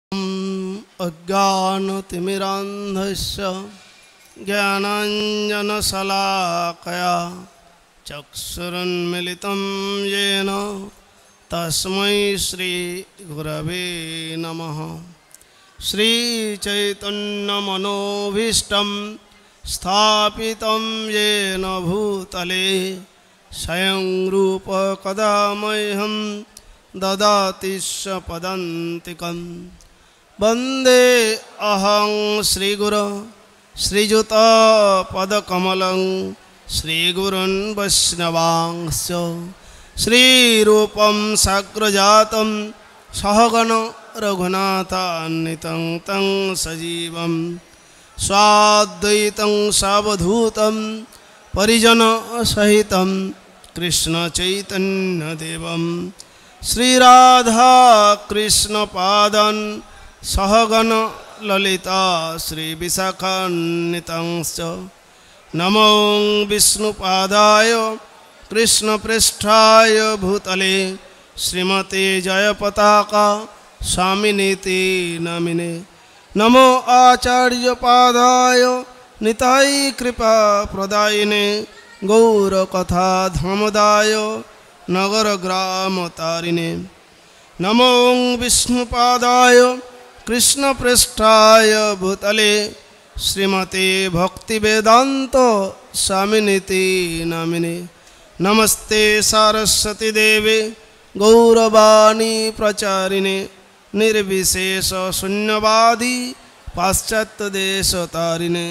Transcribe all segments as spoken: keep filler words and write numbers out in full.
अज्ञानतिमिरान्धस्य ज्ञानाञ्जनशलाकया चक्षुरुन्मिलितं येन तस्मै श्रीगुरवे नमः। श्रीचैतन्यमनोभीष्टं स्थापितं येन भूतले स्वयं रूप कदा मह्यं ददाति पदान्तिकम्। वन्दे अहं श्रीगुरो श्रीयुतपदकमलं श्रीगुरुन् वैष्णवांश्च श्रीरूपं साग्रजातं सहगण रघुनाथान्वितं तं सजीवं स्वाद्वैतं सावधूतं परिजनसहितं कृष्णचैतन्यदेवं श्रीराधा कृष्णपादान् सहगण ललिता श्रीविशाखान्वितांश्च। नमो विष्णुपादाय कृष्णप्रेष्ठाय भूतले श्रीमते जयपताका स्वामिनीति नामिने। नमो आचार्यपादाय निताय कृपा प्रदायिने गौरकथा धमदाय नगरग्रामतारिणे। नमो विष्णुपादाय कृष्णप्रेष्ठाय भूतले श्रीमते भक्तिवेदांत स्वामिनीति नामिने। नमस्ते सारस्वती देवे गौरवाणी प्रचारिणे निर्विशेष शून्यवादी पाश्चात्यदेशतारिणे।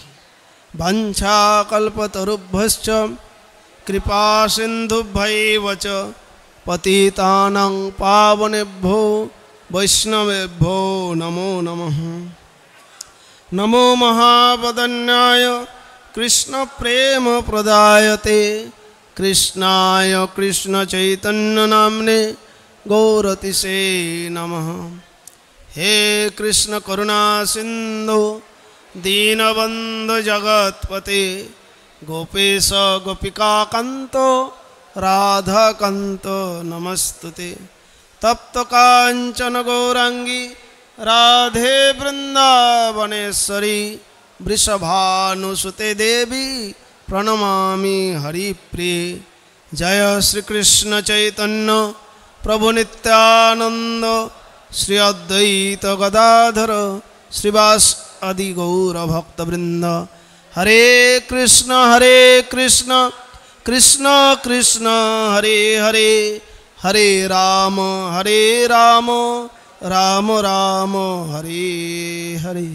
वाञ्छाकल्पतरुभ्यश्च कृपा सिन्धुभ्यैव च पतितानां पावनेभ्यो वैष्णवेभ्यो नमो नमः। नमो महावदन्याय कृष्ण प्रेम प्रदायते कृष्णाय कृष्ण चैतन्य नामने गौरतिसे नमः। हे कृष्ण करुणा सिंधु दीनबंधु जगत्पते गोपेश गोपिका कांत राधा कांत नमस्तुते। तप्त कांचन गौरांगी राधे वृंदावनेश्वरी वृषभानुसुते देवी प्रणमामि हरिप्रिये। जय श्री कृष्ण चैतन्य प्रभु नित्यानंद श्री अद्वैत गदाधर श्रीवास आदि गौर भक्तवृंद। हरे कृष्ण हरे कृष्ण कृष्ण कृष्ण हरे हरे हरे राम हरे राम राम राम हरे हरे।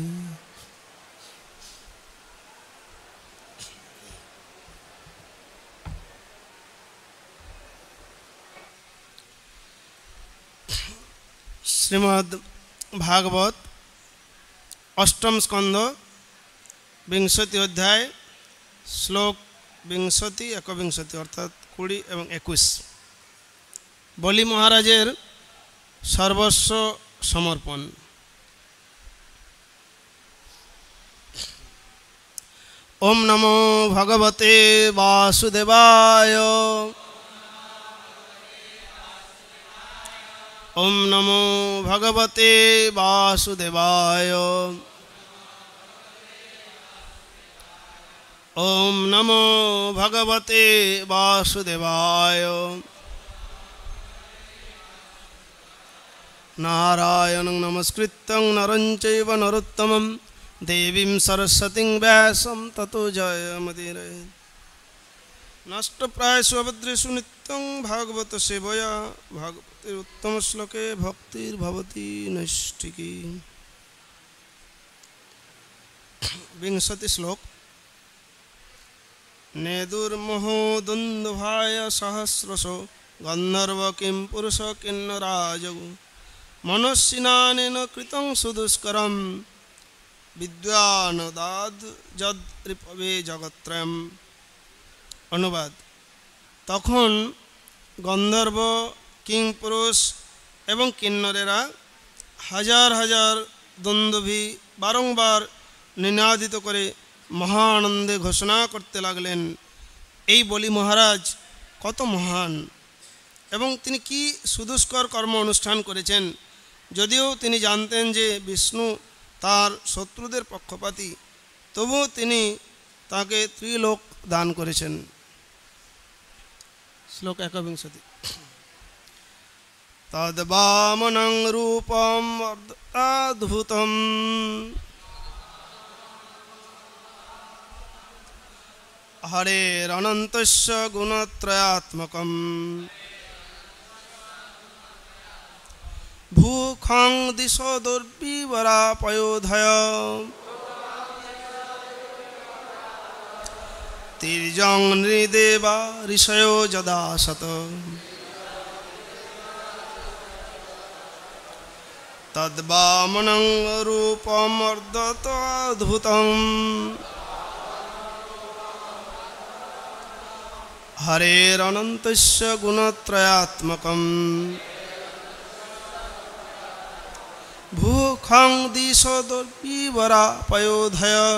श्रीमद् भागवत अष्टम स्कंध विंशति अध्याय श्लोक विंशति एक विंशति अर्थात कुड़ी एवं एकुश। बलि महाराजेर सर्वस्व समर्पण। ओम नमो भगवते वासुदेवाय ओम नमो भगवते वासुदेवाय ओम नमो भगवते वासुदेवाय। नारायणं नमस्कृत्यं नरं चैव नरोत्तमं देवीं सरस्वतीं व्यासं ततो जयमुदीरये। नष्टप्रायेषु अभद्रेषु नित्यं भागवत सेवया भागवतेरुत्तम श्लोके भक्तिर्भवति नैष्ठिकी। विंशति श्लोक। नेदुर्मोहो दुन्दुभाय सहस्रशो गन्धर्व किं पुरुष किन्नराजौ मनस्विनानेन कृतं सुदुष्करं विद्वानदाद जद ऋपवे जगत्रयम्। अनुवाद। तखन गंधर्व किंग पुरुष एवं किन्नरेरा हजार हजार द्वंद्वी बारंबार निनादित करे महानंदे घोषणा करते लागलेन এই বলি মহারাজ কত মহান এবং তিনি কি সুদুষ্কর কর্ম অনুষ্ঠান করেছেন যদিও তিনি জানতেন যে বিষ্ণু তার শত্রুদের পক্ষপাতী, তবুও তিনি তাকে ত্রিলোক দান করেছেন। শ্লোক একবিংশতি। তদ্বামনং রূপম অদ্ভুতম হরেরনন্তস্য গুণত্রয়াত্মকম ভূখং দিশো দুর্বিবরাপয়োধয় তির্যং নৃদেবা ঋষयो যদাসত তদ্বামনং রূপমর্দতদ্ভুতম হরেরনন্তস্য গুণত্রয়াত্মকম ভূখং দিশো দুর্বিবরাপয়োধয়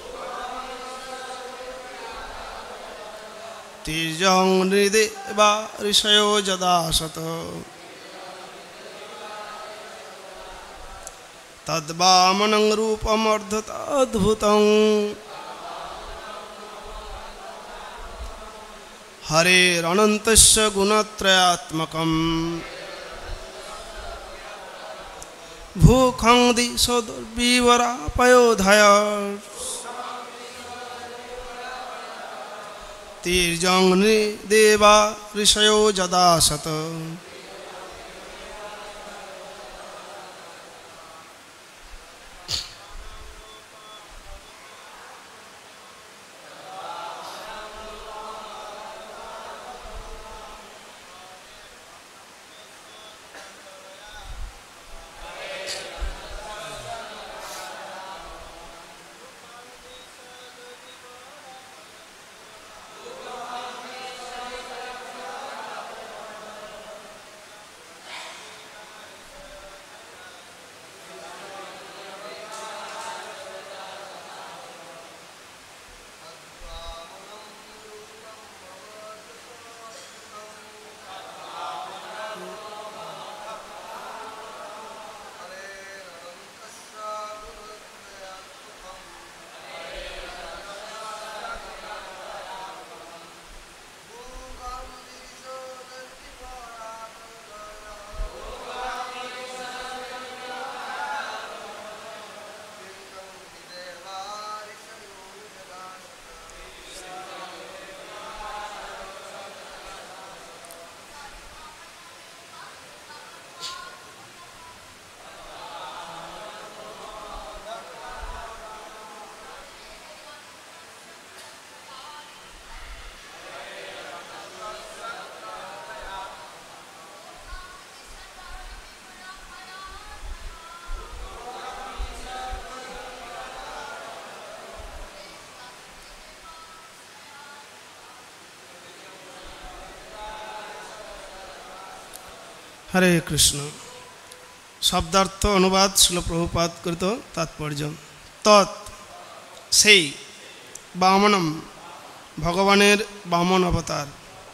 তির্যং নৃদেবা ঋষयो যদাসত তদ্বামনং রূপমর্দতদ্ভুতং হরেরনন্তস্য গুণত্রয়াত্মকম ভূখং দিশো দুর্বিবরাপয়োধয় তির্যং নৃদেবা ঋষयो যদাসত। হরে কৃষ্ণ। শব্দার্থ অনুবাদ শিল প্রভুপাদ কৃত তাৎপর্য। তৎ সেই, বামনম ভগবানের বামন অবতার,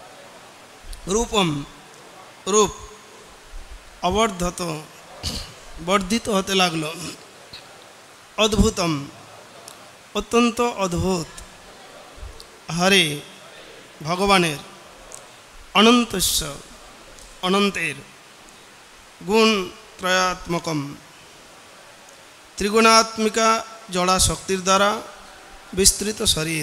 রূপম রূপ, অবর্ধত বর্ধিত হতে লাগল, অদ্ভুতম অত্যন্ত অদ্ভুত, হরে ভগবানের, অনন্তস্য অনন্তের, গুণ ত্রয়াত্মকম ত্রিগুণাত্মিকা জড়া শক্তির দ্বারা বিস্তৃত শরীর,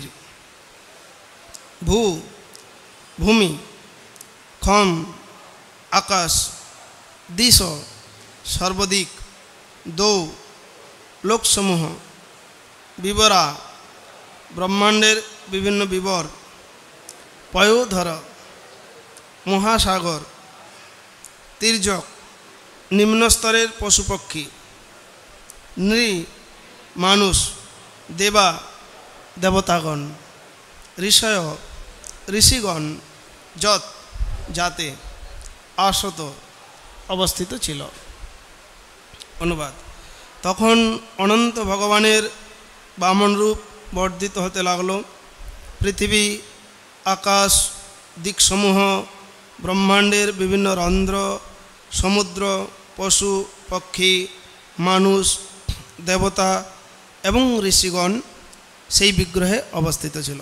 ভূ ভূমি, খম আকাশ, দিশ সর্বদিক, দৌ লোকসমূহ, বিবরা ব্রহ্মাণ্ডের বিভিন্ন বিবর, পয়োধর মহাসাগর, তির্যক নিম্নস্তরের পশুপক্ষী, নৃ মানুষ, দেবা দেবতাগণ, ঋষয় ঋষিগণ, যৎ যাতে, আসত অবস্থিত ছিল। অনুবাদ। তখন অনন্ত ভগবানের বামন রূপ বর্ধিত হতে লাগল। পৃথিবী, আকাশ, দিকসমূহ, ব্রহ্মাণ্ডের বিভিন্ন রন্ধ্র, সমুদ্র, পশু পক্ষী, মানুষ, দেবতা এবং ঋষিগণ সেই বিগ্রহে অবস্থিত ছিল।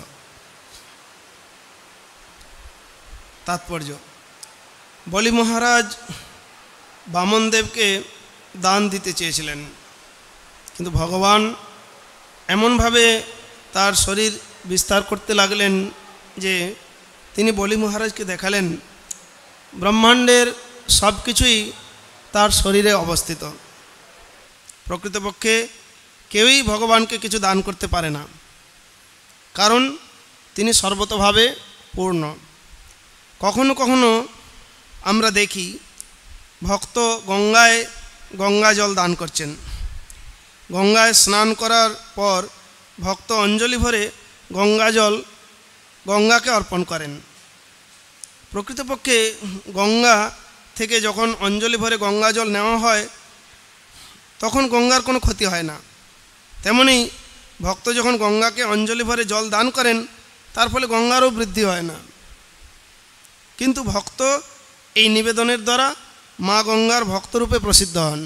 তাৎপর্য: বলি মহারাজ বামনদেবকে দান দিতে চেয়েছিলেন, কিন্তু ভগবান এমনভাবে তার শরীর বিস্তার করতে লাগলেন যে তিনি বলি মহারাজকে দেখালেন ব্রহ্মাণ্ডের সব কিছুই তার শরীরে অবস্থিত। প্রকৃতপক্ষে কেউই ভগবানকে কিছু দান করতে পারে না, কারণ তিনি সর্বতোভাবে পূর্ণ। কখনো কখনো আমরা দেখি ভক্ত গঙ্গায় গঙ্গা জল দান করছেন। গঙ্গায় স্নান করার পর ভক্ত অঞ্জলি ভরে গঙ্গা জল গঙ্গাকে অর্পণ করেন। প্রকৃতপক্ষে গঙ্গা থেকে যখন অঞ্জলি ভরে গঙ্গা জল নেওয়া হয় তখন গঙ্গার কোনো ক্ষতি হয় না। তেমনি ভক্ত যখন গঙ্গাকে অঞ্জলি ভরে জল দান করেন তার ফলে গঙ্গারও বৃদ্ধি হয় না, কিন্তু ভক্ত এই নিবেদনের দ্বারা মা গঙ্গার ভক্তরূপে প্রসিদ্ধ হন।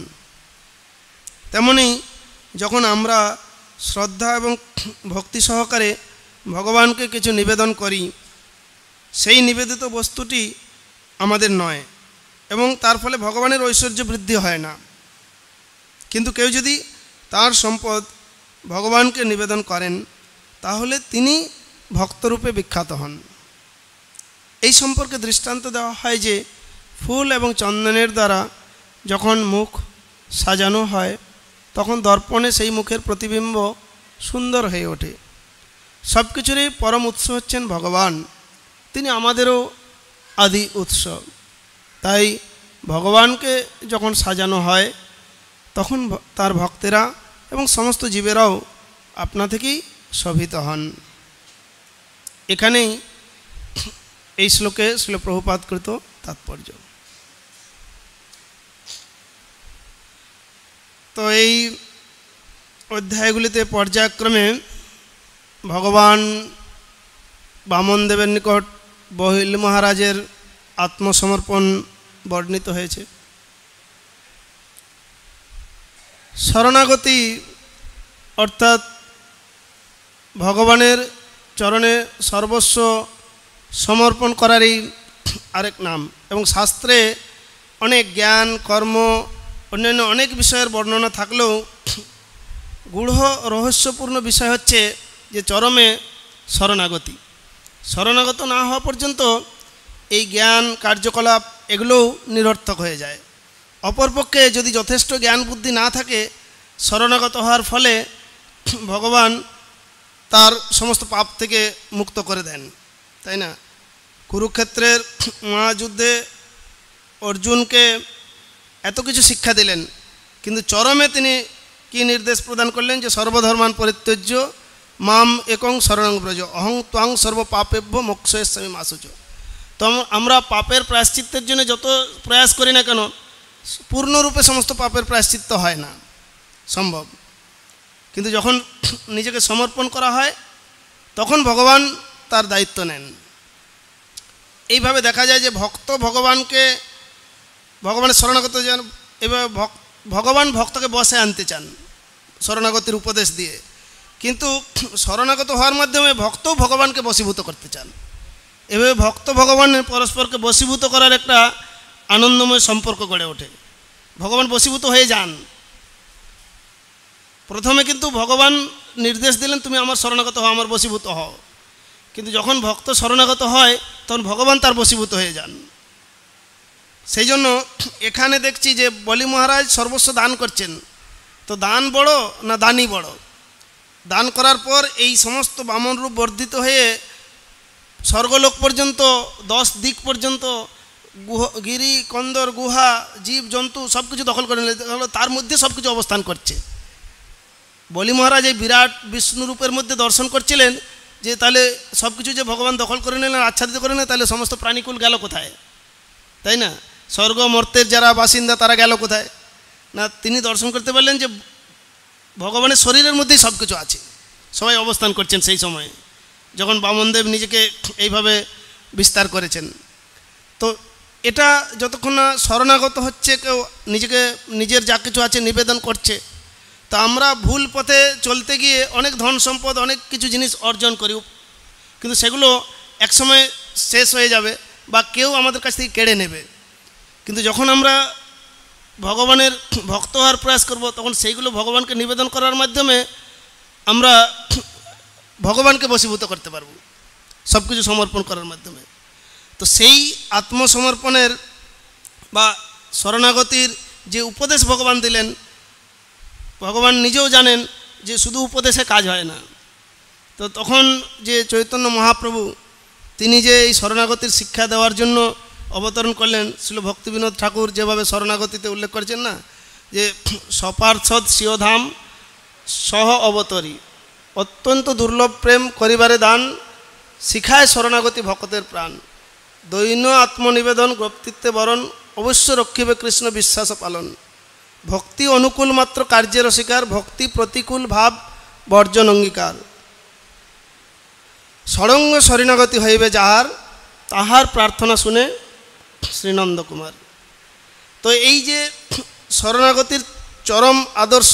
তেমনি যখন আমরা শ্রদ্ধা এবং ভক্তি সহকারে ভগবানকে কিছু নিবেদন করি, সেই নিবেদিত বস্তুটি আমাদের নয় এবং তার ফলে ভগবানের ঐশ্বর্য বৃদ্ধি হয় না। কিন্তু কেউ যদি তার সম্পদ ভগবানকে নিবেদন করেন তাহলে তিনি ভক্তরূপে বিখ্যাত হন। এই সম্পর্কে দৃষ্টান্ত দেওয়া হয় যে ফুল এবং চন্দনের দ্বারা যখন মুখ সাজানো হয় তখন দর্পণে সেই মুখের প্রতিবিম্ব সুন্দর হয়ে ওঠে। সব কিছুরই পরম উৎস হচ্ছেন ভগবান, তিনি আমাদেরও আদি উৎস। তাই ভগবানকে যখন সাজানো হয় তখন তার ভক্তেরা এবং সমস্ত জীবেরাও আপনা থেকেই শোভিত হন। এখানেই এই শ্লোকে শ্রীল প্রভুপাদকৃত তাৎপর্য। তো এই অধ্যায়গুলিতে পর্যায়ক্রমে ভগবান বামনদেবের নিকট বলি মহারাজের আত্মসমর্পণ বর্ণিত হয়েছে। শরণাগতি অর্থাৎ ভগবানের চরণে সর্বস্ব সমর্পণ করারই আরেক নাম, এবং শাস্ত্রে অনেক জ্ঞান, কর্ম, অন্যান্য অনেক বিষয়ের বর্ণনা থাকলেও গূঢ় রহস্যপূর্ণ বিষয় হচ্ছে যে চরমে শরণাগতি। শরণাগত না হওয়া পর্যন্ত এই জ্ঞান, কার্যকলাপ এগুলোও নিরর্থক হয়ে যায়। অপরপক্ষে যদি যথেষ্ট জ্ঞান বুদ্ধি না থাকে, শরণাগত হওয়ার ফলে ভগবান তার সমস্ত পাপ থেকে মুক্ত করে দেন, তাই না? কুরুক্ষেত্রের মহাযুদ্ধে অর্জুনকে এত কিছু শিক্ষা দিলেন, কিন্তু চরমে তিনি কি নির্দেশ প্রদান করলেন যে সর্বধর্মান পরিত্যজ্য মাম একং শরণং ব্রজ অহং ত্বাং সর্ব পাপেভ্য মোক্ষয়স্যামি মা শুচো। তো আমরা পাপের প্রায়শ্চিত্তের জন্য যত প্রয়াস করি না কেন, পূর্ণরূপে সমস্ত পাপের প্রায়শ্চিত্ত হয় না সম্ভব, কিন্তু যখন নিজেকে সমর্পণ করা হয় তখন ভগবান তার দায়িত্ব নেন। এইভাবে দেখা যায় যে ভক্ত ভগবানকে ভগবানের শরণাগত যেন এভাবে ভগবান ভক্তকে বসে আনতে চান শরণাগতির উপদেশ দিয়ে, কিন্তু শরণাগত হওয়ার মাধ্যমে ভক্তও ভগবানকে বশীভূত করতে চান। এভাবে ভক্ত ভগবানের পরস্পরকে বশীভূত করার একটা আনন্দময় সম্পর্ক গড়ে ওঠে। ভগবান বশীভূত হয়ে যান। প্রথমে কিন্তু ভগবান নির্দেশ দিলেন তুমি আমার শরণাগত হও, আমার বশীভূত হও, কিন্তু যখন ভক্ত শরণাগত হয় তখন ভগবান তার বশীভূত হয়ে যান। সেই জন্য এখানে দেখছি যে বলি মহারাজ সর্বস্ব দান করছেন। তো দান বড় না দানই বড়? দান করার পর এই সমস্ত বামন রূপ বর্ধিত হয়ে স্বর্গলোক পর্যন্ত, দশ দিক পর্যন্ত, গিরি, কন্দর, গুহা, জীব জন্তু সব কিছু দখল করে নিল, তার মধ্যে সব কিছু অবস্থান করছে। বলি মহারাজ এই বিরাট বিষ্ণু রূপের মধ্যে দর্শন করছিলেন যে তাহলে সব কিছু যে ভগবান দখল করে নিলেন, আচ্ছাদিত করে নিলেন, তাহলে সমস্ত প্রাণীকুল গেল কোথায়, তাই না? স্বর্গ মর্তের যারা বাসিন্দা তারা গেল কোথায়? না, তিনি দর্শন করতে পারলেন যে ভগবানের শরীরের মধ্যেই সব কিছু আছে, সবাই অবস্থান করছেন সেই সময়ে যখন বামনদেব নিজেকে এইভাবে বিস্তার করেছেন। তো এটা যতক্ষণ না শরণাগত হচ্ছে, কেউ নিজেকে নিজের যা কিছু আছে নিবেদন করছে, তো আমরা ভুল পথে চলতে গিয়ে অনেক ধন সম্পদ অনেক কিছু জিনিস অর্জন করি, কিন্তু সেগুলো একসময় শেষ হয়ে যাবে বা কেউ আমাদের কাছ থেকে কেড়ে নেবে। কিন্তু যখন আমরা ভগবানের ভক্ত হওয়ার প্রয়াস করব, তখন সেইগুলো ভগবানকে নিবেদন করার মাধ্যমে আমরা ভগবানকে বশীভূত করতে পারব, সব কিছু সমর্পণ করার মাধ্যমে। তো সেই আত্মসমর্পণের বা শরণাগতির যে উপদেশ ভগবান দিলেন, ভগবান নিজেও জানেন যে শুধু উপদেশে কাজ হয় না। তো তখন যে চৈতন্য মহাপ্রভু তিনি যে এই শরণাগতির শিক্ষা দেওয়ার জন্য অবতরণ করলেন, শ্রীল ভক্তিবিনোদ ঠাকুর যেভাবে শরণাগতিতে উল্লেখ করেছেন না, যে সপার্ষদ স্বীয়ধাম সহ অবতরী, অত্যন্ত দুর্লভ প্রেম করিবারে দান, শিখায় শরণাগতি ভক্তের প্রাণ, দৈন্য আত্মনিবেদন গোপ্তিত্বে বরণ, অবশ্য রক্ষিবে কৃষ্ণ বিশ্বাস পালন, ভক্তি অনুকূল মাত্র কার্যের অস্বীকার, ভক্তি প্রতিকূল ভাব বর্জন অঙ্গীকার, সরঙ্গ শরণাগতি হইবে যাহার, তাহার প্রার্থনা শুনে শ্রীনন্দ কুমার। তো এই যে শরণাগতির চরম আদর্শ,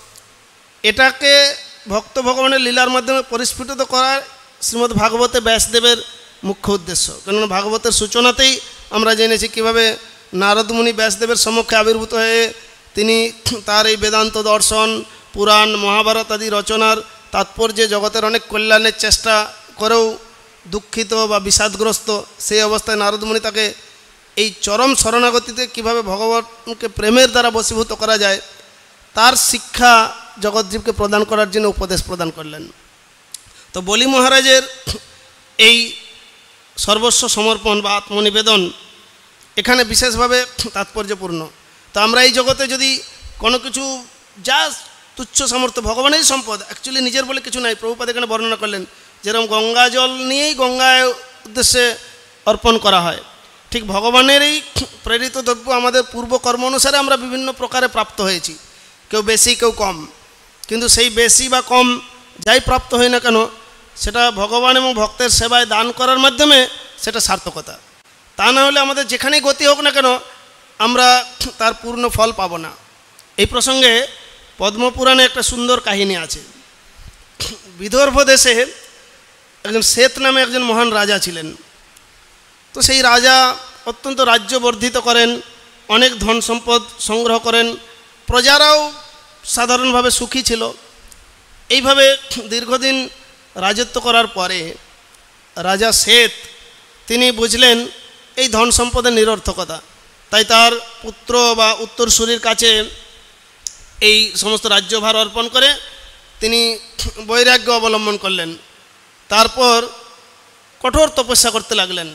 এটাকে ভক্ত ভগবানের লীলার মাধ্যমে পরিস্ফুটিত করার শ্রীমদ্ ভাগবতে ব্যাসদেবের মুখ্য উদ্দেশ্য। কেননা ভাগবতের সূচনাতেই আমরা জেনেছি কীভাবে নারদমুনি ব্যাসদেবের সম্মুখে আবির্ভূত হয়ে তিনি তার এই বেদান্ত দর্শন, পুরাণ, মহাভারত আদি রচনার তাৎপর্যে জগতের অনেক কল্যাণের চেষ্টা করেও দুঃখিত বা বিষাদগ্রস্ত সেই অবস্থায় নারদমুনি তাকে এই চরম শরণাগতিতে কীভাবে ভগবানকে প্রেমের দ্বারা বশীভূত করা যায় তার শিক্ষা জগৎজীবকে প্রদান করার জন্য উপদেশ প্রদান করলেন। তো বলি মহারাজের এই সর্বস্ব সমর্পণ বা আত্মনিবেদন এখানে বিশেষভাবে তাৎপর্যপূর্ণ। তো আমরা এই জগতে যদি কোনো কিছু যা তুচ্ছ সামর্থ্য, ভগবানেরই সম্পদ, অ্যাকচুয়ালি নিজের বলে কিছু নাই, প্রভুপাদ এখানে বর্ণনা করলেন যেরকম গঙ্গা জল নিয়েই গঙ্গায় উদ্দেশ্যে অর্পণ করা হয়, ঠিক ভগবানেরই প্রেরিত দ্রব্য আমাদের পূর্বকর্ম অনুসারে আমরা বিভিন্ন প্রকারে প্রাপ্ত হয়েছি, কেউ বেশি কেউ কম, কিন্তু সেই বেশি বা কম যাই প্রাপ্ত হয় না কেন সেটা ভগবান এবং ভক্তের সেবায় দান করার মাধ্যমে সেটা সার্থকতা। তা না হলে আমাদের যেখানেই গতি হোক না কেন আমরা তার পূর্ণ ফল পাব না। এই প্রসঙ্গে পদ্মপুরাণে একটা সুন্দর কাহিনী আছে। বিদর্ভ দেশে একজন শ্বেত নামে একজন মহান রাজা ছিলেন। তো সেই রাজা অত্যন্ত রাজ্য বর্ধিত করেন, অনেক ধন সম্পদ সংগ্রহ করেন, প্রজারাও সাধারণভাবে সুখী ছিল। এইভাবে দীর্ঘদিন রাজত্ব করার পরে রাজা শ্বেত তিনি বুঝলেন এই ধন সম্পদের নিরর্থকতা, তাই তার পুত্র বা উত্তরসূরির কাছে এই সমস্ত রাজ্যভার অর্পণ করে তিনি বৈরাগ্য অবলম্বন করলেন। তারপর কঠোর তপস্যা করতে লাগলেন।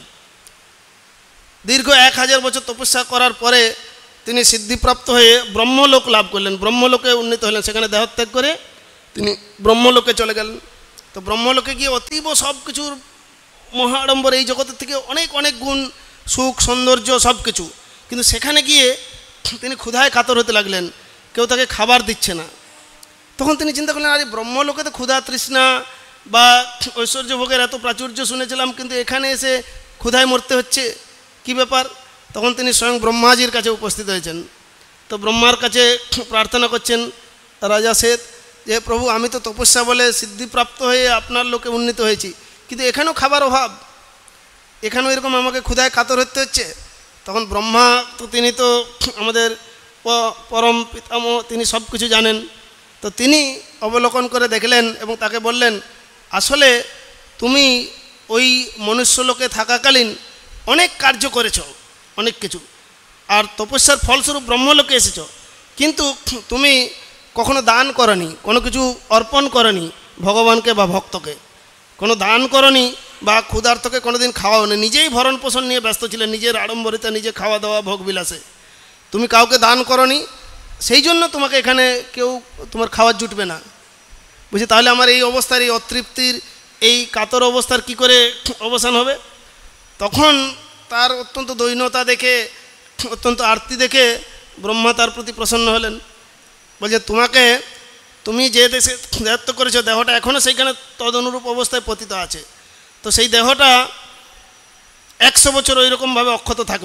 দীর্ঘ এক হাজার বছর তপস্যা করার পরে তিনি সিদ্ধিপ্রাপ্ত হয়ে ব্রহ্মলোক লাভ করলেন, ব্রহ্মলোকে উন্নীত হলেন। সেখানে দেহত্যাগ করে তিনি ব্রহ্মলোকে চলে গেলেন। তো ব্রহ্মলোকে গিয়ে অতীব সব কিছুর মহাড়ম্বর, এই জগতের থেকে অনেক অনেক গুণ, সুখ, সৌন্দর্য সব কিছু, কিন্তু সেখানে গিয়ে তিনি ক্ষুধায় কাতর হতে লাগলেন, কেউ তাকে খাবার দিচ্ছে না। তখন তিনি চিন্তা করলেন, আরে ব্রহ্মলোকে তো ক্ষুধা তৃষ্ণা বা ঐশ্বর্য ভোগের এত প্রাচুর্য শুনেছিলাম, কিন্তু এখানে এসে ক্ষুধায় মরতে হচ্ছে, কি ব্যাপার? তখন তিনি স্বয়ং ব্রহ্মাজির কাছে উপস্থিত হয়েছেন। তো ব্রহ্মার কাছে প্রার্থনা করছেন রাজা শ্বেত যে প্রভু, আমি তো তপস্যা বলে সিদ্ধিপ্রাপ্ত হয়ে আপনার লোকে উন্নীত হয়েছি, কিন্তু এখানেও খাবার অভাব, এখানেও এরকম আমাকে ক্ষুধায় কাতর হতে হচ্ছে। তখন ব্রহ্মা তো তিনি তো আমাদের পরম পিতামহ, তিনি সব কিছু জানেন। তো তিনি অবলোকন করে দেখলেন এবং তাকে বললেন, আসলে তুমি ওই মনুষ্যলোকে থাকাকালীন অনেক কার্য করেছ, অনেক কিছু, আর তপস্যার ফলস্বরূপ ব্রহ্মলোকে এসেছ, কিন্তু তুমি কখনো দান করনি, কোনো কিছু অর্পণ করনি ভগবানকে বা ভক্তকে, কোনো দান করনি বা ক্ষুধার্তকে কোনো দিন খাওয়াও না, নিজেই ভরণ পোষণ নিয়ে ব্যস্ত ছিলেন, নিজের আড়ম্বরিতা, নিজে খাওয়া দাওয়া, ভোগ বিলাসে, তুমি কাউকে দান করনি, সেই জন্য তোমাকে এখানে কেউ তোমার খাওয়ার জুটবে না। বুঝি, তাহলে আমার এই অবস্থার, এই অতৃপ্তির, এই কাতর অবস্থার কি করে অবসান হবে? তখন তার অত্যন্ত দৈন্যতা দেখে, অত্যন্ত আরতি দেখে ব্রহ্মা তার প্রতি প্রসন্ন হলেন। বলছে, তোমাকে, তুমি যে দেশে দেহত্যাগ করেছো, দেহটা এখনও সেইখানে তদনুরূপ অবস্থায় পতিত আছে। তো সেই দেহটা একশো বছর ওই রকমভাবে অক্ষত থাকবে,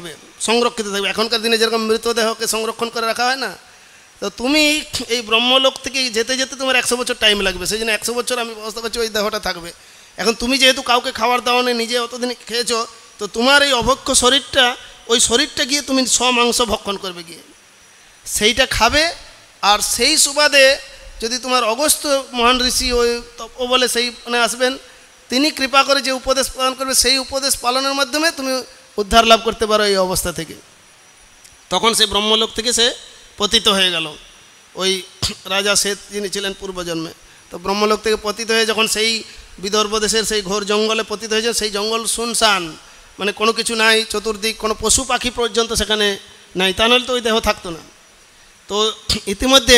সংরক্ষিত থাকবে। এখনকার দিনে যেরকম মৃতদেহকে সংরক্ষণ করে রাখা হয় না, তো তুমি এই ব্রহ্মলোক থেকে যেতে যেতে তোমার একশো বছর টাইম লাগবে, সেই জন্য একশো বছর আমি ব্যবস্থা করছি ওই দেহটা থাকবে। এখন তুমি যেহেতু কাউকে খাবার দাও না, নিজে অতদিন খেয়েছো, তো তোমার এই অভক্ষ শরীরটা, ওই শরীরটা গিয়ে তুমি স্বমাংস ভক্ষণ করবে গিয়ে, সেইটা খাবে। আর সেই সুবাদে যদি তোমার অগস্ত্য মহান ঋষি ওই ও বলে সেই মানে আসবেন, তিনি কৃপা করে যে উপদেশ প্রদান করবে, সেই উপদেশ পালনের মাধ্যমে তুমি উদ্ধার লাভ করতে পারো এই অবস্থা থেকে। তখন সে ব্রহ্মলোক থেকে সে পতিত হয়ে গেল, ওই রাজা শ্বেত যিনি ছিলেন পূর্বজন্মে। তো ব্রহ্মলোক থেকে পতিত হয়ে যখন সেই বিদর্ভ দেশের সেই ঘোর জঙ্গলে পতিত হয়েছে, সেই জঙ্গল শুনশান, মানে কোনো কিছু নাই, চতুর্দিক কোনো পশু পাখি পর্যন্ত সেখানে নাই, তা নাহলে তো ওই দেহ থাকতো না। তো ইতিমধ্যে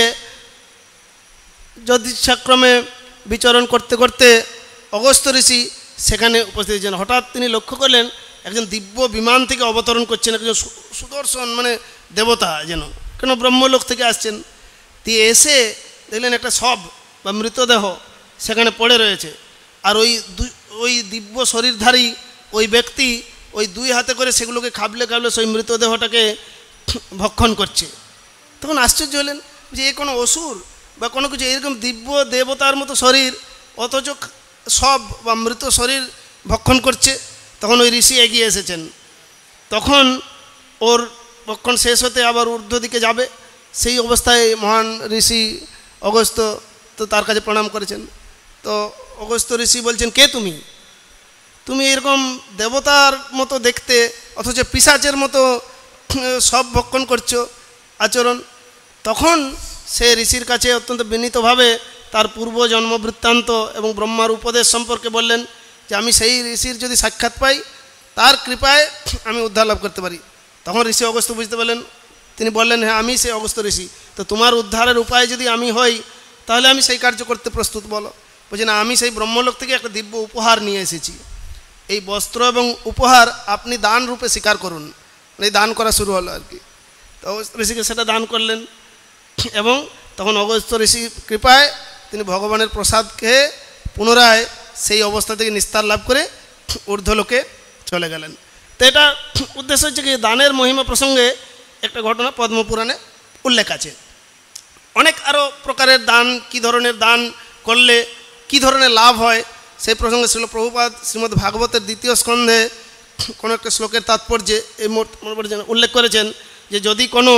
যদিচ্ছাক্রমে বিচরণ করতে করতে অগস্ত্য ঋষি সেখানে উপস্থিত হয়েছেন। হঠাৎ তিনি লক্ষ্য করলেন একজন দিব্য বিমান থেকে অবতরণ করছেন, একজন সুদর্শন মানে দেবতা যেন, কেন ব্রহ্মলোক থেকে আসছেন। দিয়ে এসে দেখলেন একটা শব বা মৃতদেহ সেখানে পড়ে রয়েছে, আর ওই দুই ওই দিব্য শরীরধারী ওই ব্যক্তি ওই দুই হাতে করে সেগুলোকে খাবলে খাবলে সেই মৃতদেহটাকে ভক্ষণ করছে। তখন আশ্চর্য হলেন যে এ কোনো অসুর বা কোনো কিছু, এরকম দিব্য দেবতার মতো শরীর, অথচ সব বা মৃত শরীর ভক্ষণ করছে। তখন ওই ঋষি এগিয়ে এসেছেন। তখন ওর ভক্ষণ শেষ হতে আবার ঊর্ধ্ব দিকে যাবে, সেই অবস্থায় মহান ঋষি অগস্ত্য তো তার কাছে প্রণাম করেছেন। তো অগস্ত্য ঋষি বলছেন, কে তুমি? তুমি এরকম দেবতার মতো দেখতে, অথচ পিশাচের মতো সব ভক্ষণ করছো আচরণ। তখন সে ঋষির কাছে অত্যন্ত বিনীতভাবে তার পূর্ব জন্ম বৃত্তান্ত এবং ব্রহ্মার উপদেশ সম্পর্কে বললেন, যে আমি সেই ঋষির যদি সাক্ষাৎ পাই, তার কৃপায় আমি উদ্ধার লাভ করতে পারি। তখন ঋষি অগস্ত্য বুঝতে পারলেন, তিনি বললেন, হ্যাঁ আমি সেই অগস্ত্য ঋষি, তো তোমার উদ্ধারের উপায় যদি আমি হই, তাহলে আমি সেই কার্য করতে প্রস্তুত। বলো। বলছি না, আমি সেই ব্রহ্মলোক থেকে একটা দিব্য উপহার নিয়ে এসেছি, এই বস্ত্র এবং উপহার আপনি দান রূপে স্বীকার করুন। এই দান করা শুরু হলো আর কি। তো অগস্ত্য ঋষিকে সেটা দান করলেন, এবং তখন অগস্ত্য ঋষি কৃপায় তিনি ভগবানের প্রসাদ খেয়ে পুনরায় সেই অবস্থা থেকে নিস্তার লাভ করে ঊর্ধ্বলোকে চলে গেলেন। তো এটা উদ্দেশ্য হচ্ছে কি, দানের মহিমা প্রসঙ্গে একটা ঘটনা পদ্মপুরাণে উল্লেখ আছে। অনেক আরও প্রকারের দান, কি ধরনের দান করলে কি ধরনের লাভ হয়, সেই প্রসঙ্গে ছিল প্রভুপাদ শ্রীমদ্ ভাগবতের দ্বিতীয় স্কন্ধে কোনো একটা শ্লোকের তাৎপর্যে এই উল্লেখ করেছেন, যে যদি কোনো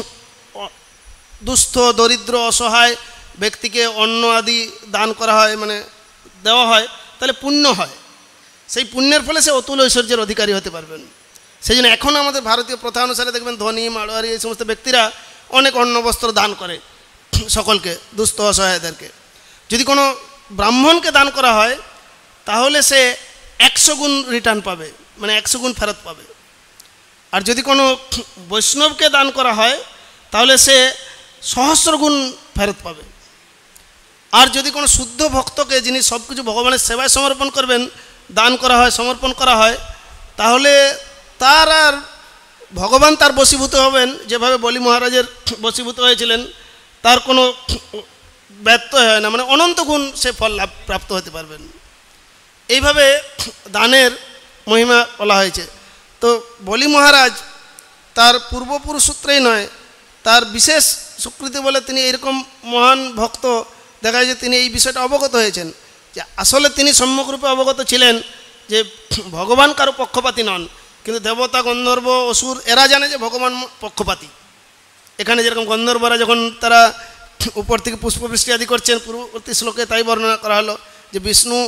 দুস্থ দরিদ্র অসহায় ব্যক্তিকে অন্ন আদি দান করা হয়, মানে দেওয়া হয়, তাহলে পুণ্য হয়। সেই পুণ্যের ফলে সে অতুল ঐশ্বর্যের অধিকারী হতে পারবেন। সেই জন্য এখন আমাদের ভারতীয় প্রথা অনুসারে দেখবেন ধনী মাড়োয়ারি এই সমস্ত ব্যক্তিরা অনেক অন্ন বস্ত্র দান করে সকলকে, দুস্থ অসহায়দেরকে। যদি কোনো ব্রাহ্মণকে দান করা হয়, তাহলে সে একশো গুণ রিটার্ন পাবে, মানে একশো গুণ ফেরত পাবে। আর যদি কোনো বৈষ্ণবকে দান করা হয়, তাহলে সে সহস্র গুণ ফেরত পাবে। আর যদি কোনো শুদ্ধ ভক্তকে, যিনি সব কিছু ভগবানের সেবায় সমর্পণ করবেন, দান করা হয়, সমর্পণ করা হয়, তাহলে তার আর ভগবান তার বশীভূত হবেন, যেভাবে বলি মহারাজের বশীভূত হয়েছিলেন, তার কোনো ব্যত্যয় হয় না, মানে অনন্ত গুণ সে ফল লাভ প্রাপ্ত হতে পারবেন। এইভাবে দানের মহিমা বলা হয়েছে। তো বলি মহারাজ তার পূর্বপুরুষ সূত্রেই নয়, তার বিশেষ স্বীকৃতি বলে তিনি এরকম মহান ভক্ত, দেখা যায় যে তিনি এই বিষয়টা অবগত হয়েছেন, যে আসলে তিনি সম্যকরূপে অবগত ছিলেন যে ভগবান কারো পক্ষপাতী নন, কিন্তু দেবতা গন্ধর্ব অসুর এরা জানে যে ভগবান পক্ষপাতী। এখানে যেরকম গন্ধর্বরা যখন তারা উপর থেকে পুষ্পবৃষ্টি আদি করছেন, পূর্ববর্তী শ্লোকে তাই বর্ণনা করা হলো যে বিষ্ণু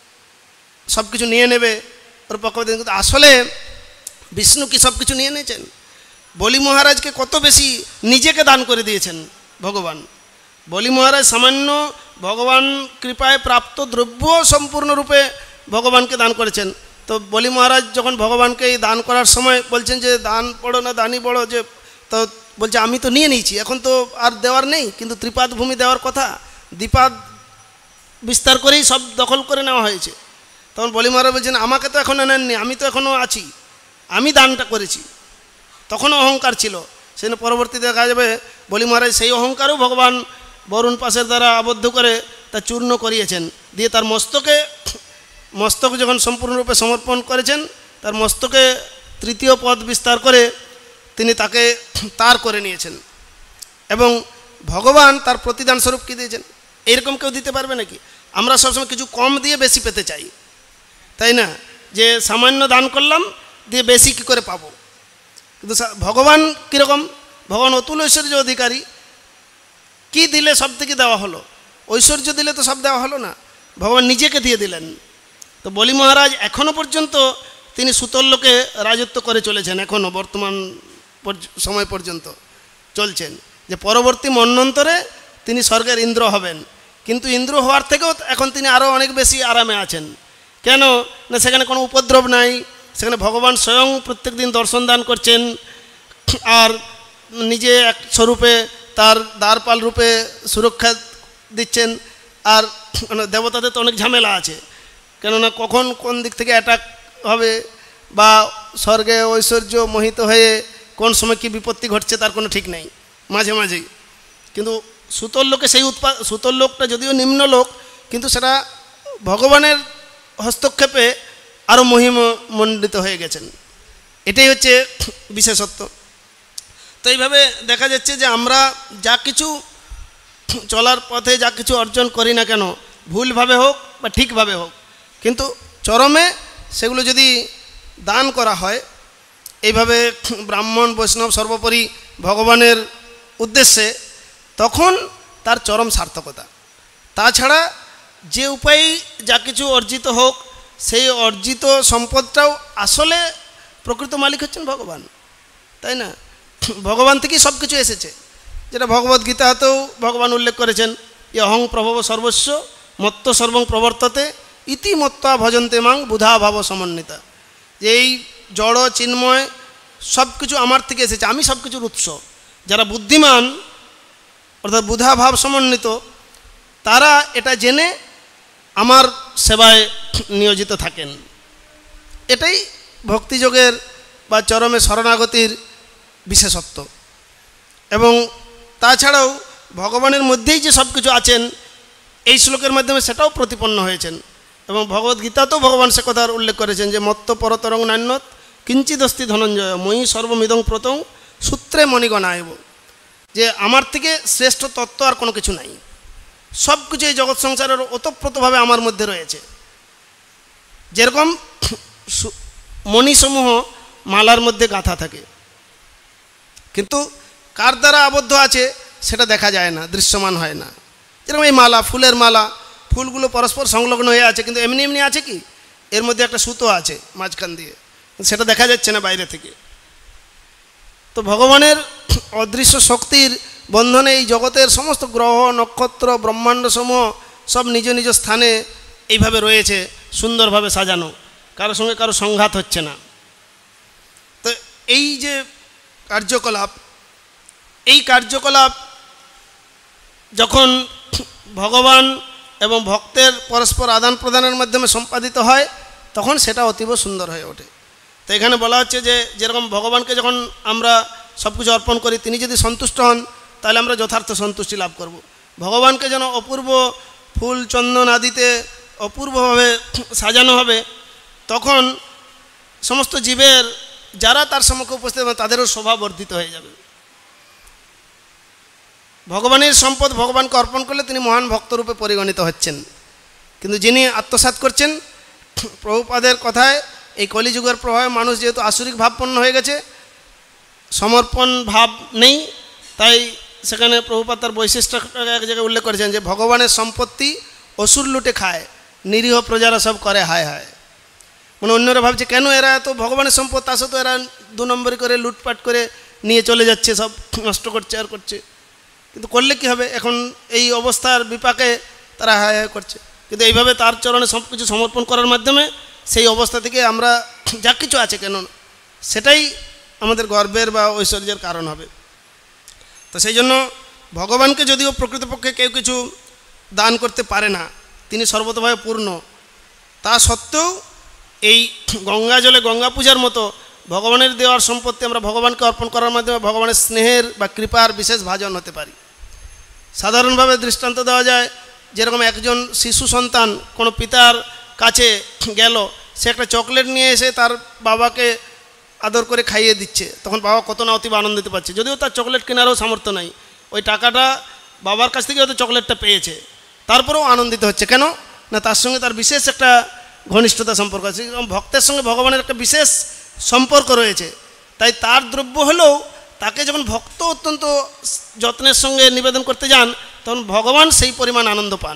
সব কিছু নিয়ে নেবে ওর পক্ষপাতী, কিন্তু আসলে বিষ্ণু কি সব কিছু নিয়ে নিয়েছেন? বলি মহারাজকে কত বেশি নিজেকে দান করে দিয়েছেন ভগবান। বলি মহারাজ সামান্য ভগবান কৃপায় প্রাপ্ত দ্রব্য সম্পূর্ণরূপে ভগবানকে দান করেছেন। তো বলি মহারাজ যখন ভগবানকে এই দান করার সময় বলছেন যে দান বড়ো না দানই বড়ো, যে তো বলছে আমি তো নিয়ে নিয়েছি, এখন তো আর দেওয়ার নেই, কিন্তু ত্রিপাদ ভূমি দেওয়ার কথা, দ্বিপাদ বিস্তার করেই সব দখল করে নেওয়া হয়েছে। তখন বলি মহারাজ বলছেন আমাকে তো এখনও নেননি, আমি তো এখনও আছি, আমি দানটা করেছি। তখনও অহংকার ছিল, সেজন্য পরবর্তীতে দেখা যাবে বলি মহারাজ সেই অহংকারও ভগবান বরুণ পাশের দ্বারা আবদ্ধ করে তা চূর্ণ করিয়েছেন। দিয়ে তার মস্তকে মস্তক যখন সম্পূর্ণরূপে সমর্পণ করেছেন, তার মস্তকে তৃতীয় পদ বিস্তার করে তিনি তাকে তার করে নিয়েছেন এবং ভগবান তার প্রতিদান স্বরূপ কী দিয়েছেন? এরকম কেউ দিতে পারবে নাকি? আমরা সবসময় কিছু কম দিয়ে বেশি পেতে চাই, তাই না? যে সামান্য দান করলাম দিয়ে বেশি কী করে পাবো? কিন্তু ভগবান কীরকম? ভগবান অতুল ঐশ্বর্য অধিকারী। কি দিলে সব থেকে দেওয়া হলো? ঐশ্বর্য দিলে তো সব দেওয়া হলো না, ভগবান নিজেকে দিয়ে দিলেন। তো বলি মহারাজ এখনও পর্যন্ত তিনি সুতোল্যকে রাজত্ব করে চলেছেন, এখনও বর্তমান সময় পর্যন্ত চলছেন, যে পরবর্তী মন্বন্তরে তিনি স্বর্গের ইন্দ্র হবেন। কিন্তু ইন্দ্র হওয়ার থেকেও এখন তিনি আরও অনেক বেশি আরামে আছেন। কেন না? সেখানে কোনো উপদ্রব নাই, সেখানে ভগবান স্বয়ং প্রত্যেক দিন দর্শন দান করছেন, আর নিজে এক স্বরূপে তার দ্বারপাল রূপে সুরক্ষা দিচ্ছেন। আর দেবতাদের তো অনেক ঝামেলা আছে, কেননা কখন কোন দিক থেকে অ্যাটাক হবে বা স্বর্গে ঐশ্বর্য মোহিত হয়ে কোন সময় কী বিপত্তি ঘটছে তার কোনো ঠিক নেই, মাঝে মাঝেই। কিন্তু সুতোর লোকে সেই উৎপা সুতোর লোকটা যদিও নিম্ন লোক, কিন্তু সেটা ভগবানের হস্তক্ষেপে আরও মহিমমণ্ডিত হয়ে গেছেন। এটাই হচ্ছে বিশেষত্ব। তো এইভাবে দেখা যাচ্ছে যে আমরা যা কিছু চলার পথে যা কিছু অর্জন করি না কেন, ভুলভাবে হোক বা ঠিকভাবে হোক, কিন্তু চরমে সেগুলো যদি দান করা হয় এইভাবে ব্রাহ্মণ বৈষ্ণব সর্বোপরি ভগবানের উদ্দেশ্যে, তখন তার চরম সার্থকতা। তাছাড়া যে উপায়ে যা কিছু অর্জিত হোক, সেই অর্জিত সম্পদটাও আসলে প্রকৃত মালিক হচ্ছেন ভগবান, তাই না? ভগবান থেকেই সব কিছু এসেছে, যেটা ভগবদ্গীতাতেও ভগবান উল্লেখ করেছেন, যে অহং প্রভব সর্বস্ব মত্ত সর্বং প্রবর্ততে ইতি মত্তা ভজন্তে মাং বুধা ভাব সমন্বিতা। যে এই জড় চিন্ময় সব কিছু আমার থেকে এসেছে, আমি সব কিছুর উৎস। যারা বুদ্ধিমান অর্থাৎ বুধা ভাব সমন্বিত, তারা এটা জেনে আমার সেবায় নিয়োজিত থাকেন। এটাই ভক্তিযোগের বা চরমে শরণাগতির বিশেষত্ব। এবং তাছাড়াও ভগবানের মধ্যেই যে সব কিছু আছেন, এই শ্লোকের মাধ্যমে সেটাও প্রতিপন্ন হয়েছেন। এবং ভগবদ্গীতাতেও ভগবান সে কথার উল্লেখ করেছেন যে মত্ত পরতরং নান্যত কিঞ্চিদস্তি ধনঞ্জয় মই সর্বমিদং প্রতং সূত্রে মণিগণায়ব। যে আমার থেকে শ্রেষ্ঠ তত্ত্ব আর কোনো কিছু নাই, সব কিছু এই জগৎ সংসারের ওতপ্রোতভাবে আমার মধ্যে রয়েছে। যেরকম মণিসমূহ মালার মধ্যে গাঁথা থাকে, কিন্তু কার দ্বারা আবদ্ধ আছে সেটা দেখা যায় না, দৃশ্যমান হয় না। যেরকম এই মালা, ফুলের মালা, ফুলগুলো পরস্পর সংলগ্ন হয়ে আছে, কিন্তু এমনি এমনি আছে কি? এর মধ্যে একটা সুতো আছে মাঝখান দিয়ে, সেটা দেখা যাচ্ছে না বাইরে থেকে। তো ভগবানের অদৃশ্য শক্তির বন্ধনে এই জগতের সমস্ত গ্রহ নক্ষত্র ব্রহ্মাণ্ডসমূহ সব নিজ নিজ স্থানে এইভাবে রয়েছে, সুন্দরভাবে সাজানো, কারোর সঙ্গে কারো সংঘাত হচ্ছে না। তো এই যে কার্যকলাপ, এই কার্যকলাপ যখন ভগবান এবং ভক্তের পরস্পর আদান প্রদানের মাধ্যমে সম্পাদিত হয়, তখন সেটা অতীব সুন্দর হয়ে ওঠে। তো এখানে বলা হচ্ছে যে যেরকম ভগবানকে যখন আমরা সব কিছু অর্পণ করি, তিনি যদি সন্তুষ্ট হন তাহলে আমরা যথার্থ সন্তুষ্টি লাভ করব। ভগবানকে যেন অপূর্ব ফুল চন্দন আদিতে অপূর্বভাবে সাজানো হবে, তখন সমস্ত জীবের যারা তার সম্মুখে উপস্থিত হবে তাদেরও শোভা বর্ধিত হয়ে যাবে। ভগবানের সম্পদ ভগবানকে অর্পণ করলে তিনি মহান ভক্তরূপে পরিগণিত হচ্ছেন। কিন্তু যিনি আত্মসাৎ করছেন, প্রভুপাদের কথায় এই কলিযুগের প্রভাবে মানুষ যেহেতু আসুরিক ভাবপন্ন হয়ে গেছে, সমর্পণ ভাব নেই, তাই সেখানে প্রভুপাদ তার বৈশিষ্ট্য এক জায়গায় উল্লেখ করেছেন যে ভগবানের সম্পত্তি অসুর লুটে খায়, নিরীহ প্রজারা সব করে হায় হায়। মানে অন্যরা ভাবছে কেন এরা তো ভগবানের সম্পদ, তা সত্ত্বেও এরা দু নম্বরই করে লুটপাট করে নিয়ে চলে যাচ্ছে, সব নষ্ট করছে আর করছে। কিন্তু করলে কি হবে? এখন এই অবস্থার বিপাকে তারা হায় হায় করছে। কিন্তু এইভাবে তার চরণে সব কিছু সমর্পণ করার মাধ্যমে সেই অবস্থা থেকে আমরা যা কিছু আছে কেন সেটাই আমাদের গর্বের বা ঐশ্বর্যের কারণ হবে। তো সেই জন্য ভগবানকে যদিও প্রকৃতপক্ষে কেউ কিছু দান করতে পারে না, তিনি সর্বতভাবে পূর্ণ, তা সত্ত্বেও এই গঙ্গা জলে গঙ্গা পূজার মতো ভগবানের দেওয়ার সম্পত্তি আমরা ভগবানকে অর্পণ করার মাধ্যমে ভগবানের স্নেহের বা কৃপার বিশেষ ভাজন হতে পারি। সাধারণভাবে দৃষ্টান্ত দেওয়া যায়, যেরকম একজন শিশু সন্তান কোনো পিতার কাছে গেল, সে একটা চকলেট নিয়ে এসে তার বাবাকে আদর করে খাইয়ে দিচ্ছে, তখন বাবা কত না অতীব আনন্দিত পাচ্ছে, যদিও তার চকলেট কেনারও সামর্থ্য নাই, ওই টাকাটা বাবার কাছ থেকে হয়তো চকলেটটা পেয়েছে, তারপরেও আনন্দিত হচ্ছে। কেন না, তার সঙ্গে তার বিশেষ একটা ঘনিষ্ঠতা সম্পর্ক আছে, ভক্তের সঙ্গে ভগবানের একটা বিশেষ সম্পর্ক রয়েছে। তাই তার দ্রব্য হলেও তাকে যখন ভক্ত অত্যন্ত যত্নের সঙ্গে নিবেদন করতে যান, তখন ভগবান সেই পরিমাণ আনন্দ পান।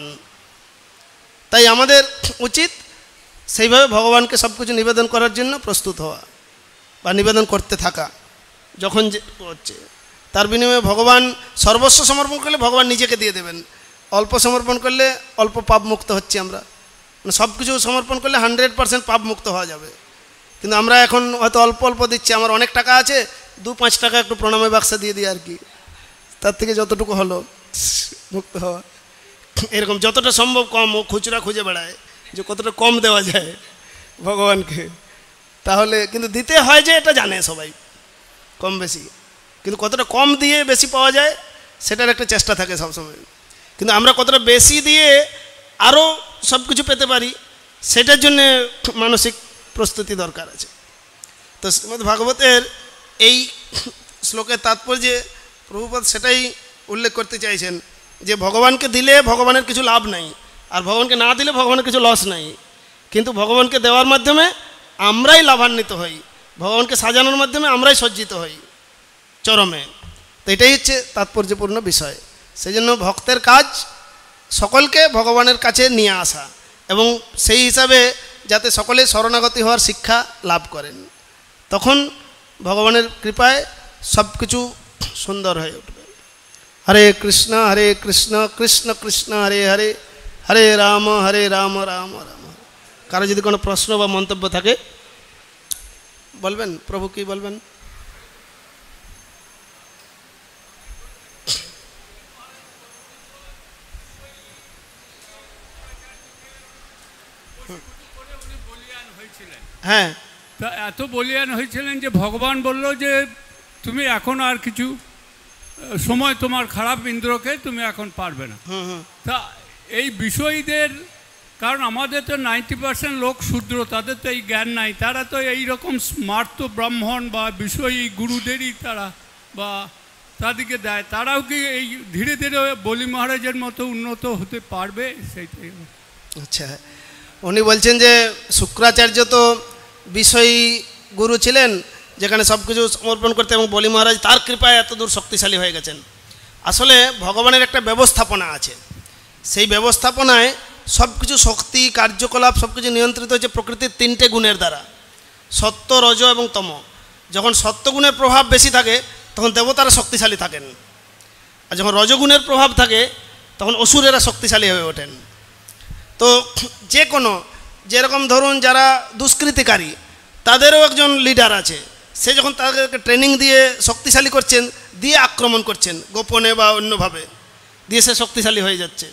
তাই আমাদের উচিত সেইভাবে ভগবানকে সব কিছু নিবেদন করার জন্য প্রস্তুত হওয়া বা নিবেদন করতে থাকা। যখন যে হচ্ছে তার বিনিময়ে ভগবান সর্বস্ব সমর্পণ করলে ভগবান নিজেকে দিয়ে দেবেন, অল্প সমর্পণ করলে অল্প পাপ মুক্ত হচ্ছে আমরা, মানে সব কিছু সমর্পণ করলে হান্ড্রেড পারসেন্ট পাপ মুক্ত হওয়া যাবে। কিন্তু আমরা এখন হয়তো অল্প অল্প দিচ্ছি, আমার অনেক টাকা আছে, দু পাঁচ টাকা একটু প্রণামী বাক্সে দিয়ে দিই আর কি, তার থেকে যতটুকু হলো মুক্ত হওয়া, এরকম যতটা সম্ভব কম ও খুচরা খুঁজে বেড়ায় যে কতটা কম দেওয়া যায় ভগবানকে। তাহলে কিন্তু দিতে হয় যে এটা জানে সবাই কম বেশি, কিন্তু কতটা কম দিয়ে বেশি পাওয়া যায় সেটার একটা চেষ্টা থাকে সবসময়। কিন্তু আমরা কতটা বেশি দিয়ে আরও সব কিছু পেতে পারি সেটার জন্যে মানসিক প্রস্তুতি দরকার আছে। তো শ্রীমদ্ ভাগবতের এই শ্লোকের তাৎপর্যে প্রভুপাদ সেটাই উল্লেখ করতে চাইছেন যে ভগবানকে দিলে ভগবানের কিছু লাভ নাই, আর ভগবানকে না দিলে ভগবানের কিছু লস নাই, কিন্তু ভগবানকে দেওয়ার মাধ্যমে আমরাই লাভান্বিত হই, ভগবানকে সাজানোর মাধ্যমে আমরাই সজ্জিত হই চরমে। তো এটাই হচ্ছে তাৎপর্যপূর্ণ বিষয়। সেই জন্য ভক্তের কাজ সকলকে ভগবানের কাছে নিয়ে আসা এবং সেই হিসাবে যাতে সকলে শরণাগতি হওয়ার শিক্ষা লাভ করেন, তখন ভগবানের কৃপায় সব কিছু সুন্দর হয়ে উঠবে। হরে কৃষ্ণ হরে কৃষ্ণ কৃষ্ণ কৃষ্ণ হরে হরে, হরে রাম হরে রাম রাম রাম। কারো যদি কোনো প্রশ্ন বা মন্তব্য থাকে বলবেন, প্রভু কি বলবেন? হ্যাঁ, তা এত বলিয়ান হয়েছিলেন যে ভগবান বলল যে তুমি এখন আর কিছু সময় তোমার খারাপ, ইন্দ্রকে তুমি এখন পারবে না। তা এই বিষয়ীদের, কারণ আমাদের তো নাইনটি পার্সেন্ট লোক শূদ্র, তাদের তো এই জ্ঞান নাই, তারা তো এইরকম স্মার্ট তো ব্রাহ্মণ বা বিষয়ী গুরুদেরই তারা বা তাদেরকে দেয়, তারাও কি এই ধীরে ধীরে বলি মহারাজের মতো উন্নত হতে পারবে? সেইটাই। আচ্ছা, উনি বলছেন যে শুক্রাচার্য তো বিষয়ী গুরু ছিলেন, যেখানে সব কিছু সমর্পণ করতে, এবং বলি মহারাজ তার কৃপায় এত দূর শক্তিশালী হয়ে গেছেন। আসলে ভগবানের একটা ব্যবস্থাপনা আছে, সেই ব্যবস্থাপনায় সব কিছু শক্তি কার্যকলাপ সব কিছু নিয়ন্ত্রিত হচ্ছে প্রকৃতির তিনটে গুণের দ্বারা, সত্য রজ এবং তম। যখন সত্যগুণের প্রভাব বেশি থাকে তখন দেবতারা শক্তিশালী থাকেন, আর যখন রজগুণের প্রভাব থাকে তখন অসুরেরা শক্তিশালী হয়ে ওঠেন। তো যে কোনো, যেরকম ধরুন যারা দুষ্কৃতিকারী তাদেরও একজন লিডার আছে, সে যখন তাদেরকে ট্রেনিং দিয়ে শক্তিশালী করছেন, দিয়ে আক্রমণ করছেন গোপনে বা অন্যভাবে, দিয়ে সে শক্তিশালী হয়ে যাচ্ছে।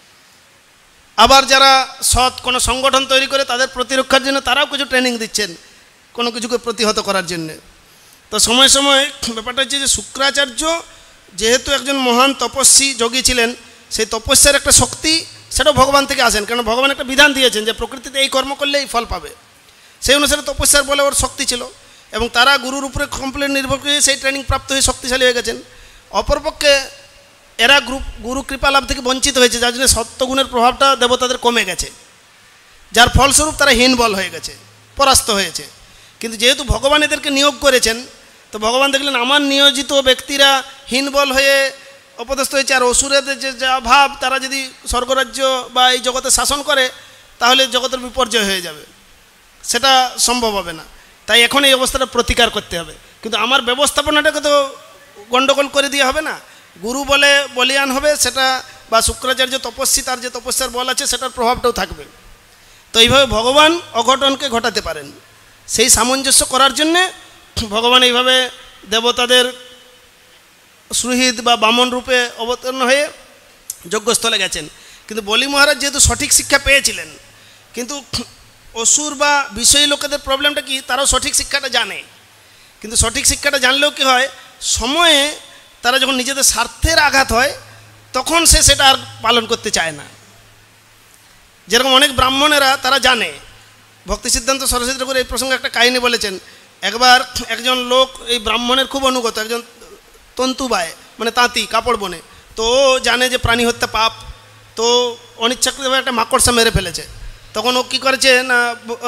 আবার যারা সৎ কোনো সংগঠন তৈরি করে তাদের প্রতিরক্ষার জন্য তারাও কিছু ট্রেনিং দিচ্ছেন কোনো কিছুকে প্রতিহত করার জন্যে। তো সময় সময় ব্যাপারটা হচ্ছে যে শুক্রাচার্য যেহেতু একজন মহান তপস্বী যোগী ছিলেন, সেই তপস্যার একটা শক্তি সেটাও ভগবান থেকে আসেন, কারণ ভগবান একটা বিধান দিয়েছেন যে প্রকৃতিতে এই কর্ম করলে এই ফল পাবে। সেই অনুসারে তপস্যার বলে ওর শক্তি ছিল, এবং তারা গুরুর উপরে কমপ্লিট নির্ভর করে সেই ট্রেনিং প্রাপ্ত হয়ে শক্তিশালী হয়ে গেছেন। অপরপক্ষে এরা গ্রুপ গুরু কৃপা লাভ থেকে বঞ্চিত হয়েছে, যার জন্য সত্যগুণের প্রভাবটা দেবতাদের কমে গেছে, যার ফলস্বরূপ তারা হীনবল হয়ে গেছে, পরাস্ত হয়েছে। কিন্তু যেহেতু ভগবান এদেরকে নিয়োগ করেছেন, তো ভগবান দেখলেন আমার নিয়োজিত ব্যক্তিরা হীনবল হয়ে অপদস্থ হয়েছে, আর অসুরেদের যে যা ভাব তারা যদি স্বর্গরাজ্য বা এই জগতে শাসন করে তাহলে জগতের বিপর্যয় হয়ে যাবে, সেটা সম্ভব হবে না। তাই এখন এই অবস্থাটা প্রতিকার করতে হবে, কিন্তু আমার ব্যবস্থাপনাটাকে তো গণ্ডগোল করে দিয়ে হবে না। গুরু বলে বলিয়ান হবে সেটা, বা শুক্রাচার্য তপস্বী তার যে তপস্যার বল আছে সেটার প্রভাবটাও থাকবে। তো এইভাবে ভগবান অঘটনকে ঘটাতে পারেন, সেই সামঞ্জস্য করার জন্যে ভগবান এইভাবে দেবতাদের সুহৃদ বা বামন রূপে অবতীর্ণ হয়ে যজ্ঞস্থলে গেছেন। কিন্তু বলি মহারাজ যেহেতু সঠিক শিক্ষা পেয়েছিলেন, কিন্তু অসুর বা বিষয়ী লোকেদের প্রবলেমটা কি, তারাও সঠিক শিক্ষাটা জানে, কিন্তু সঠিক শিক্ষাটা জানলেও কি হয়, সময়ে তারা যখন নিজেদের স্বার্থের আঘাত হয় তখন সে সেটা আর পালন করতে চায় না। যেরকম অনেক ব্রাহ্মণেরা তারা জানে, ভক্তি সিদ্ধান্ত সরস্বতী ঠাকুর এই প্রসঙ্গে একটা কাহিনী বলেছেন একবার একজন লোক এই ব্রাহ্মণের খুব অনুগত, একজন তন্তু বায় মানে তাঁতি কাপড় বনে, তো ও জানে যে প্রাণী হত্যা পাপ, তো অনিচ্ছাকৃতভাবে একটা মাকড়সা মেরে ফেলেছে। তখন ও কী করেছে না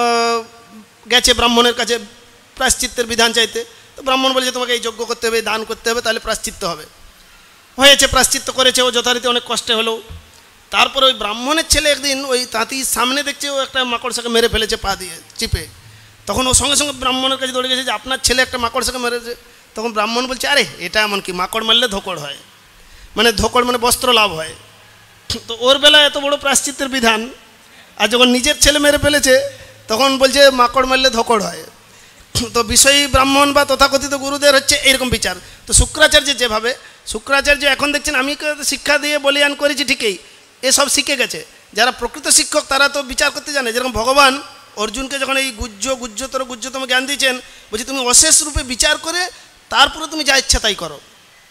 গেছে ব্রাহ্মণের কাছে প্রায়শ্চিত্তের বিধান চাইতে। তো ব্রাহ্মণ বলেছে তোমাকে এই যজ্ঞ করতে হবে, দান করতে হবে, তাহলে প্রায়শ্চিত্ত হবে। হয়েছে, প্রায়শ্চিত্ত করেছে ও যথারীতি, অনেক কষ্টে হলো। তারপর ওই ব্রাহ্মণের ছেলে একদিন ওই তাঁতির সামনে দেখছে ও একটা মাকড়সাকে মেরে ফেলেছে পা দিয়ে চিপে। তখন ও সঙ্গে সঙ্গে ব্রাহ্মণের কাছে দৌড়ে গেছে যে আপনার ছেলে একটা মাকড়সাকে মেরেছে। তখন ব্রাহ্মণ বলছে আরে এটা এমন কি, মাকড় মারলে ধোকড় হয়, মানে ধোকড় মানে বস্ত্র লাভ হয়। তো ওর বেলায় এত বড় প্রায়শ্চিত্তের বিধান, আর যখন নিজের ছেলে মেরে ফেলেছে তখন বলছে মাকড় মারলে ধোকড় হয়। তো বিষয়ী ব্রাহ্মণ বা তথাকথিত গুরুদের হচ্ছে এইরকম বিচার। তো শুক্রাচার্য যেভাবে, শুক্রাচার্য এখন দেখছেন আমি শিক্ষা দিয়ে বলিয়ান করেছি ঠিকই, এসব শিখে গেছে। যারা প্রকৃত শিক্ষক তারা তো বিচার করতে জানে। যেরকম ভগবান অর্জুনকে যখন এই গুহ্য গুহ্যতর গুহ্যতম জ্ঞান দিয়েছেন, বলছি তুমি অশেষ রূপে বিচার করে তারপরে তুমি যা ইচ্ছা তাই করো।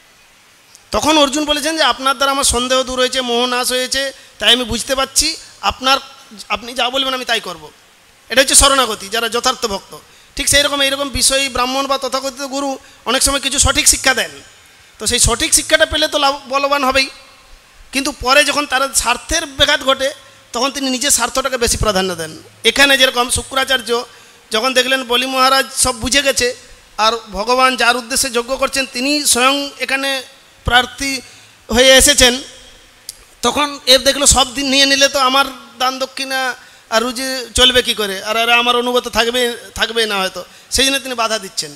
তখন অর্জুন বলেছেন যে আপনার দ্বারা আমার সন্দেহ দূর হয়েছে, মোহ নাশ হয়েছে, তাই আমি বুঝতে পারছি আপনার আপনি যা বলবেন আমি তাই করব। এটা হচ্ছে শরণাগতি, যারা যথার্থ ভক্ত। ঠিক সেই রকম এইরকম বিষয়ী ব্রাহ্মণ বা তথাকথিত গুরু অনেক সময় কিছু সঠিক শিক্ষা দেন, তো সেই সঠিক শিক্ষাটা পেলে তো লাভ বলবান হবেই, কিন্তু পরে যখন তার স্বার্থের ব্যাঘাত ঘটে তখন তিনি নিজের স্বার্থটাকে বেশি প্রাধান্য দেন। এখানে যেরকম শুক্রাচার্য যখন দেখলেন বলি মহারাজ সব বুঝে গেছে আর ভগবান যার উদ্দেশ্যে যজ্ঞ করছেন তিনি স্বয়ং এখানে প্রার্থী হয়ে এসেছেন, তখন এর দেখলো সব দিন নিয়ে নিলে তো আমার দান দক্ষিণা আর রুজি চলবে কি করে, আর আর আমার অনুগত থাকবে থাকবেই না হয়তো, সেই জন্য তিনি বাধা দিচ্ছেন।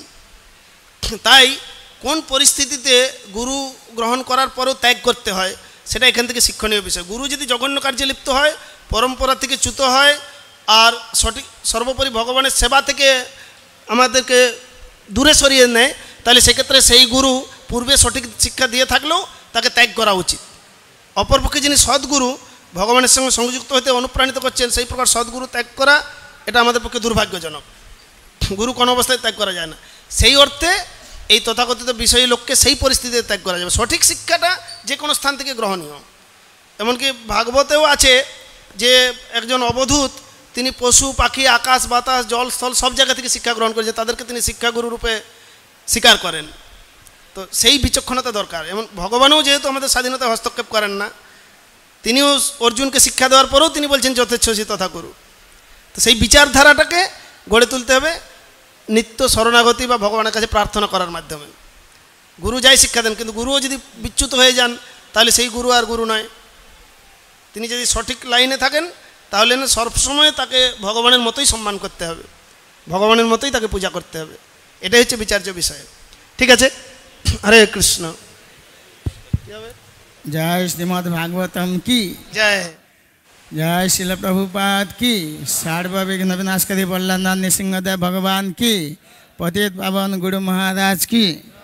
তাই কোন পরিস্থিতিতে গুরু গ্রহণ করার পরেও ত্যাগ করতে হয় সেটা এখান থেকে শিক্ষণীয় বিষয়। গুরু যদি জঘন্য কার্যে লিপ্ত হয়, পরম্পরা থেকে চ্যুত হয়, আর সঠিক সর্বোপরি ভগবানের সেবা থেকে আমাদেরকে দূরে সরিয়ে নেয়, তাহলে সেক্ষেত্রে সেই গুরু পূর্বে সঠিক শিক্ষা দিয়ে থাকলেও তাকে ত্যাগ করা উচিত। অপরপক্ষে যিনি সদ্গুরু ভগবানের সঙ্গে সংযুক্ত হতে অনুপ্রাণিত করছেন, সেই প্রকার সদ্গুরু ত্যাগ করা এটা আমাদের পক্ষে দুর্ভাগ্যজনক। গুরু কোনো অবস্থায় ত্যাগ করা যায় না। সেই অর্থে এই তথাকথিত বিষয়ী লোককে সেই পরিস্থিতিতে ত্যাগ করা যাবে। সঠিক শিক্ষাটা যে কোনো স্থান থেকে গ্রহণীয়। এমনকি ভাগবতেও আছে যে একজন অবধূত তিনি পশু পাখি আকাশ বাতাস জল স্থল সব জায়গা থেকে শিক্ষা গ্রহণ করেছে, তাদেরকে তিনি শিক্ষাগুরু রূপে স্বীকার করেন। তো সেই বিচক্ষণতা দরকার। এমন ভগবানও যেহেতু আমাদের স্বাধীনতায় হস্তক্ষেপ করেন না, তিনিও অর্জুনকে শিক্ষা দেওয়ার পরেও তিনি বলছেন যথেচ্ছসি তথা গুরু। তো সেই বিচারধারাটাকে গড়ে তুলতে হবে নিত্য শরণাগতি বা ভগবানের কাছে প্রার্থনা করার মাধ্যমে। গুরু যাই শিক্ষা দেন, কিন্তু গুরুও যদি বিচ্যুত হয়ে যান তাহলে সেই গুরু আর গুরু নয়। তিনি যদি সঠিক লাইনে থাকেন তাহলে না সবসময় তাকে ভগবানের মতোই সম্মান করতে হবে, ভগবানের মতোই তাকে পূজা করতে হবে। এটাই হচ্ছে বিচার্য বিষয়। ঠিক আছে, হরে কৃষ্ণ। जय श्रीमद् भागवतम की जय। जय शिल प्रभुपाद की। सार्वविघ्न विनाशकारी बल्लानाथ नृसिंहदेव भगवान की। पतित पावन गुरु महाराज की।